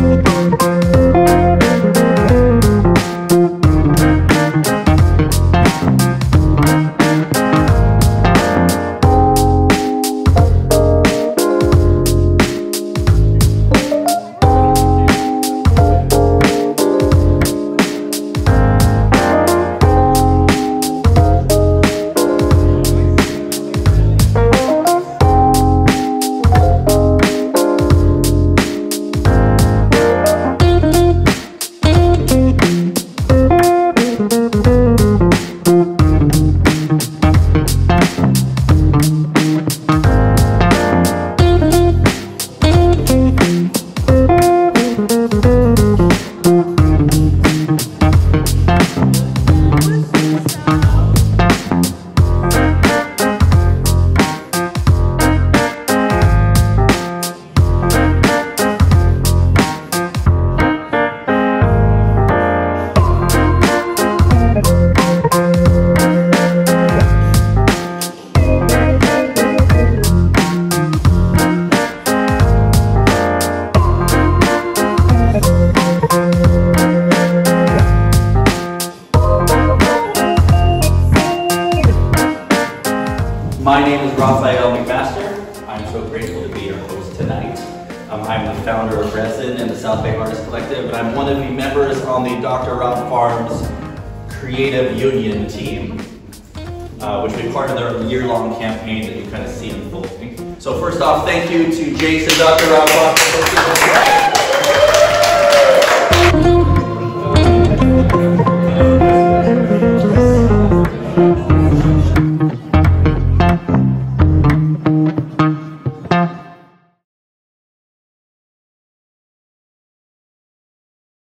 My name is Rafael McMaster. I'm so grateful to be your host tonight. I'm the founder of Resin and the South Bay Artist Collective, and I'm one of the members on the Dr. Robb Farms Creative Union team, which we part of their year-long campaign that you kind of see unfolding. So first off, thank you to Jason, Dr. Robb Farms for hosting this.